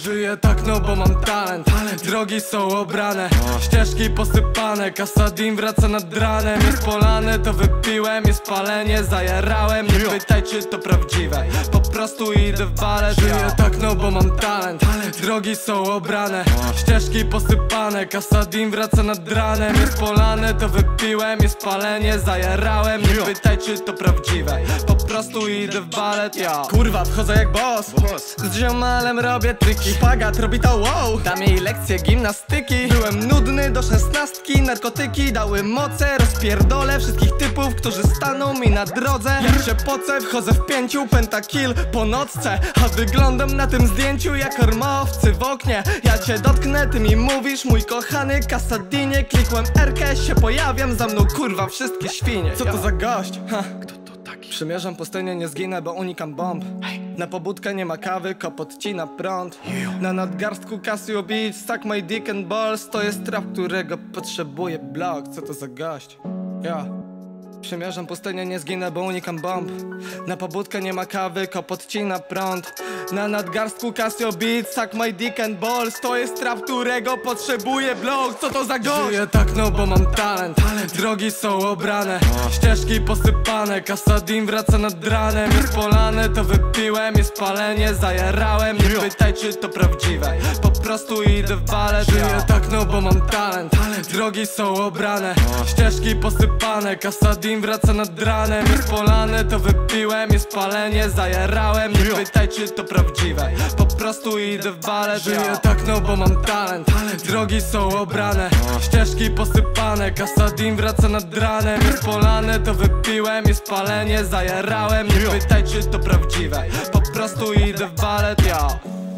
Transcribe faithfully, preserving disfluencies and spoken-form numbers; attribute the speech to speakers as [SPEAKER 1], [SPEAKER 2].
[SPEAKER 1] Żyję tak no bo mam talent, drogi są obrane, ścieżki posypane, Kasadin wraca nad ranem. Jest polane, to wypiłem, jest palenie, zajarałem. Nie pytaj czy to prawdziwe, po prostu idę w balet. Żyję tak no bo mam talent, drogi są obrane, ścieżki posypane, Kasadin wraca nad ranem. Jest polane, to wypiłem, jest palenie, zajarałem. Nie pytaj czy to prawdziwe, po prostu idę w balet. Ja kurwa wchodzę jak boss, z ziomalem robię triki, szpagat robi to wow, dam jej lekcje gimnastyki. Byłem nudny do szesnastki, narkotyki dały moce. Rozpierdolę wszystkich typów, którzy staną mi na drodze. Jak się pocę, wchodzę w pięciu, pentakill po nocce. A wyglądam na tym zdjęciu jak ormowcy w oknie. Ja cię dotknę, ty mi mówisz, mój kochany Kasadinie. Klikłem R-kę, się pojawiam, za mną kurwa wszystkie świnie. Co to za gość? Ha. Kto to taki? Przymierzam pustynię, nie zginę, bo unikam bomb. Na pobudkę nie ma kawy, kop odcina prąd. Na nadgarstku Casio Beach, suck my dick and balls. To jest trap, którego potrzebuje blok. Co to za gość? Ja przymierzam pustynię, nie zginę, bo unikam bomb. Na pobudkę nie ma kawy, kop odcina prąd. Na nadgarstku Casio Beach, suck my dick and balls. To jest trap, którego potrzebuje blok. Co to za gość? Żyję tak no bo mam talent, drogi są obrane, ścieżki posypane, Kasadin wraca nad ranem. Jest polane, to wypiłem, jest palenie, zajarałem. Nie pytaj czy to prawdziwe, po prostu idę w balet. Żyję tak no bo mam talent, drogi są obrane, ścieżki posypane, Kasadin wraca nad ranem. Jest polane, to wypiłem, jest palenie, zajarałem. Nie pytaj czy to prawdziwe, po prostu idę w balet. Żyję tak no bo mam talent, drogi są obrane, ścieżki posypane, Kasadin wraca nad ranem. Jest polane, to wypiłem, jest palenie, zajarałem. Nie pytaj czy to prawdziwe, po prostu idę w balet. Ja